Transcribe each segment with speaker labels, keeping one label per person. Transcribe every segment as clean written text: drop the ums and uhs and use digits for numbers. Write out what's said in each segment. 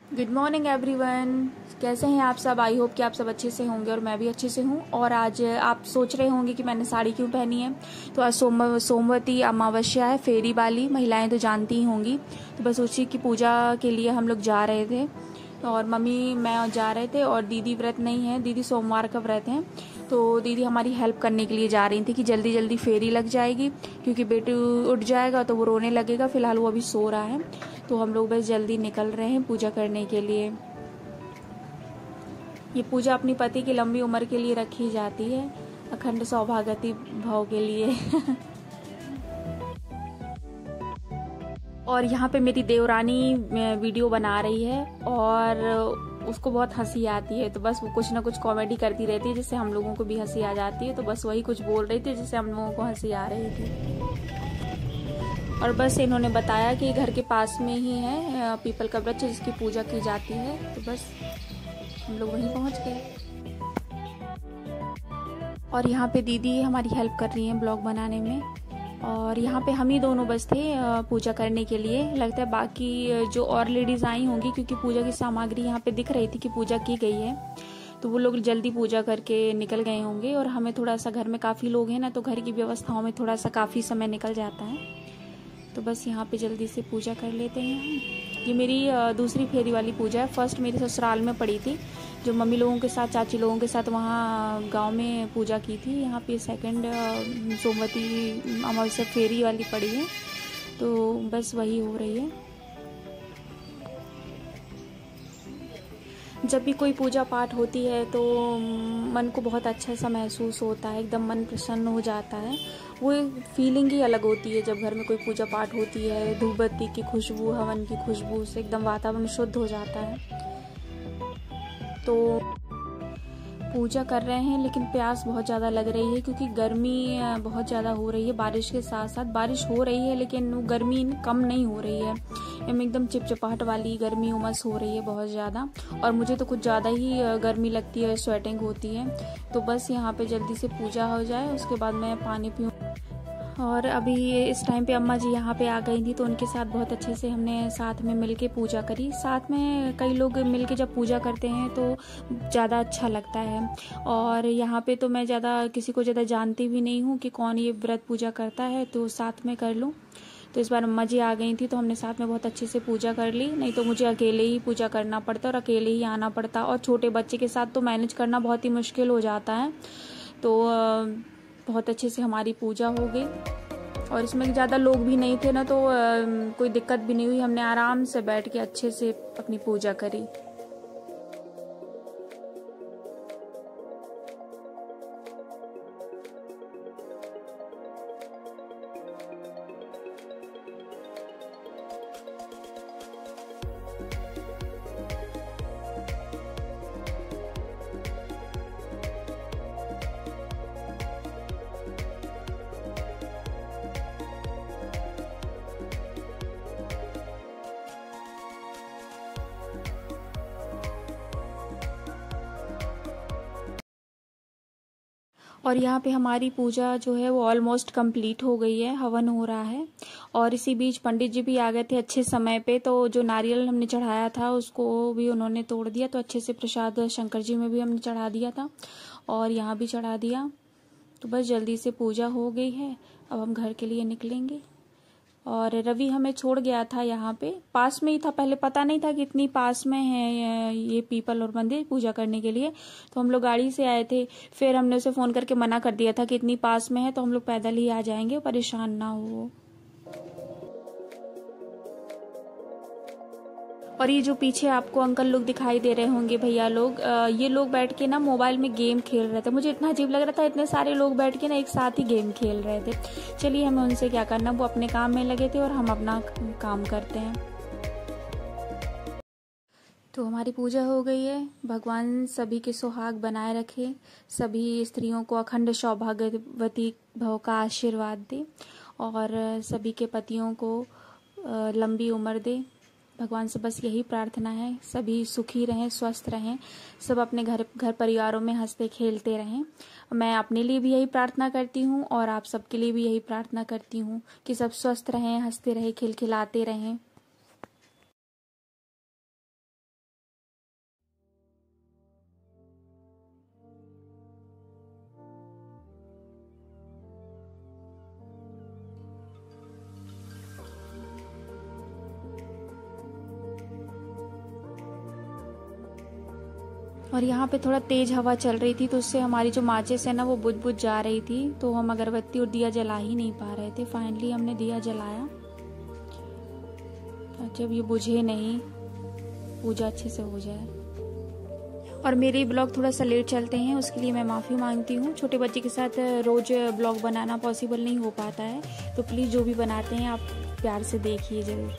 Speaker 1: Good morning everyone. कैसे हैं आप सब? आई होप कि आप सब अच्छे से होंगे और मैं भी अच्छे से हूँ। और आज आप सोच रहे होंगे कि मैंने साड़ी क्यों पहनी है। तो आज सोमवती अमावस्या है, फेरी वाली। महिलाएं तो जानती ही होंगी। तो बस उसी की पूजा के लिए हम लोग जा रहे थे और मम्मी मैं जा रहे थे। और दीदी व्रत नहीं है, दीदी सोमवार का व्रत है। तो दीदी हमारी हेल्प करने के लिए जा रही थी कि जल्दी जल्दी फेरी लग जाएगी, क्योंकि बेटू उठ जाएगा तो वो रोने लगेगा। फिलहाल वो अभी सो रहा है। तो हम लोग बस जल्दी निकल रहे हैं पूजा करने के लिए। ये पूजा अपनी पति की लंबी उम्र के लिए रखी जाती है, अखंड सौभाग्यवती भव के लिए। और यहाँ पे मेरी देवरानी वीडियो बना रही है और उसको बहुत हंसी आती है। तो बस वो कुछ ना कुछ कॉमेडी करती रहती है जिससे हम लोगों को भी हंसी आ जाती है। तो बस वही कुछ बोल रही थी जिससे हम लोगों को हंसी आ रही थी। और बस इन्होंने बताया कि घर के पास में ही है पीपल का वृक्ष जिसकी पूजा की जाती है। तो बस हम लोग वहीं पहुंच गए। और यहाँ पे दीदी हमारी हेल्प कर रही हैं ब्लॉग बनाने में। और यहाँ पे हम ही दोनों बस थे पूजा करने के लिए। लगता है बाकी जो और लेडीज आई होंगी, क्योंकि पूजा की सामग्री यहाँ पे दिख रही थी कि पूजा की गई है। तो वो लोग जल्दी पूजा करके निकल गए होंगे। और हमें थोड़ा सा, घर में काफ़ी लोग हैं ना, तो घर की व्यवस्थाओं में थोड़ा सा काफ़ी समय निकल जाता है। तो बस यहाँ पे जल्दी से पूजा कर लेते हैं हम। ये मेरी दूसरी फेरी वाली पूजा है। फर्स्ट मेरी ससुराल में पड़ी थी, जो मम्मी लोगों के साथ, चाची लोगों के साथ वहाँ गांव में पूजा की थी। यहाँ पे सेकंड सोमवती अमावस्या फेरी वाली पड़ी है। तो बस वही हो रही है। जब भी कोई पूजा पाठ होती है तो मन को बहुत अच्छा सा महसूस होता है, एकदम मन प्रसन्न हो जाता है। वो फीलिंग ही अलग होती है जब घर में कोई पूजा पाठ होती है। धूप बत्ती की खुशबू, हवन की खुशबू से एकदम वातावरण शुद्ध हो जाता है। तो पूजा कर रहे हैं, लेकिन प्यास बहुत ज़्यादा लग रही है क्योंकि गर्मी बहुत ज़्यादा हो रही है। बारिश के साथ साथ बारिश हो रही है, लेकिन वो गर्मी कम नहीं हो रही है। एकदम चिपचिपाहट वाली गर्मी, उमस हो रही है बहुत ज़्यादा। और मुझे तो कुछ ज़्यादा ही गर्मी लगती है, स्वेटिंग होती है। तो बस यहाँ पे जल्दी से पूजा हो जाए, उसके बाद मैं पानी पीऊँ। और अभी इस टाइम पे अम्मा जी यहाँ पे आ गई थी, तो उनके साथ बहुत अच्छे से हमने साथ में मिलके पूजा करी। साथ में कई लोग मिलके जब पूजा करते हैं तो ज़्यादा अच्छा लगता है। और यहाँ पे तो मैं ज़्यादा किसी को ज़्यादा जानती भी नहीं हूँ कि कौन ये व्रत पूजा करता है, तो साथ में कर लूँ। तो इस बार अम्मा जी आ गई थी तो हमने साथ में बहुत अच्छे से पूजा कर ली। नहीं तो मुझे अकेले ही पूजा करना पड़ता और अकेले ही आना पड़ता। और छोटे बच्चे के साथ तो मैनेज करना बहुत ही मुश्किल हो जाता है। तो बहुत अच्छे से हमारी पूजा हो गई। और इसमें ज़्यादा लोग भी नहीं थे ना, तो कोई दिक्कत भी नहीं हुई। हमने आराम से बैठ के अच्छे से अपनी पूजा करी। और यहाँ पे हमारी पूजा जो है वो ऑलमोस्ट कंप्लीट हो गई है, हवन हो रहा है। और इसी बीच पंडित जी भी आ गए थे अच्छे समय पे। तो जो नारियल हमने चढ़ाया था उसको भी उन्होंने तोड़ दिया। तो अच्छे से प्रसाद शंकर जी में भी हमने चढ़ा दिया था और यहाँ भी चढ़ा दिया। तो बस जल्दी से पूजा हो गई है, अब हम घर के लिए निकलेंगे। और रवि हमें छोड़ गया था, यहाँ पे पास में ही था। पहले पता नहीं था कि इतनी पास में है ये पीपल और मंदिर पूजा करने के लिए। तो हम लोग गाड़ी से आए थे। फिर हमने उसे फोन करके मना कर दिया था कि इतनी पास में है तो हम लोग पैदल ही आ जाएंगे, परेशान ना हो। और ये जो पीछे आपको अंकल लोग दिखाई दे रहे होंगे, भैया लोग, ये लोग बैठ के ना मोबाइल में गेम खेल रहे थे। मुझे इतना अजीब लग रहा था, इतने सारे लोग बैठ के ना एक साथ ही गेम खेल रहे थे। चलिए, हमें उनसे क्या करना, वो अपने काम में लगे थे और हम अपना काम करते हैं। तो हमारी पूजा हो गई है। भगवान सभी के सुहाग बनाए रखे, सभी स्त्रियों को अखंड सौभाग्यवती भव का आशीर्वाद दे और सभी के पतियों को लंबी उम्र दे। भगवान से बस यही प्रार्थना है, सभी सुखी रहें, स्वस्थ रहें, सब अपने घर परिवारों में हंसते खेलते रहें। मैं अपने लिए भी यही प्रार्थना करती हूँ और आप सबके लिए भी यही प्रार्थना करती हूँ कि सब स्वस्थ रहें, हंसते रहें, खिलखिलाते रहें। और यहाँ पे थोड़ा तेज़ हवा चल रही थी तो उससे हमारी जो माचिस है ना वो बुझ जा रही थी, तो हम अगरबत्ती और दिया जला ही नहीं पा रहे थे। फाइनली हमने दिया जलाया, जब ये बुझे नहीं, पूजा अच्छे से हो जाए। और मेरे ब्लॉग थोड़ा सा लेट चलते हैं, उसके लिए मैं माफ़ी मांगती हूँ। छोटे बच्चे के साथ रोज़ ब्लॉग बनाना पॉसिबल नहीं हो पाता है, तो प्लीज़ जो भी बनाते हैं आप प्यार से देखिए ज़रूर।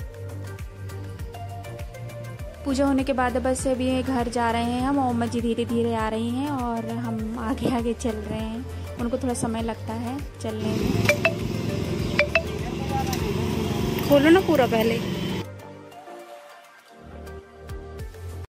Speaker 1: पूजा होने के बाद बस अभी घर जा रहे हैं हम। मोहम्मद जी धीरे धीरे आ रही हैं और हम आगे आगे चल रहे हैं। उनको थोड़ा समय लगता है चलने में। खोलो ना पूरा पहले।